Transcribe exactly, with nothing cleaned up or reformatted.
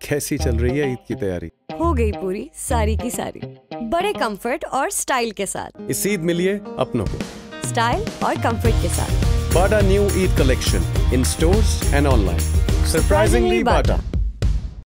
कैसी चल रही है ईद की तैयारी? हो गई पूरी सारी की सारी, बड़े कंफर्ट और स्टाइल के साथ। इस ईद मिलिए अपनों को स्टाइल और कंफर्ट के साथ। Bata new Eid collection in stores and online. Surprisingly Bata.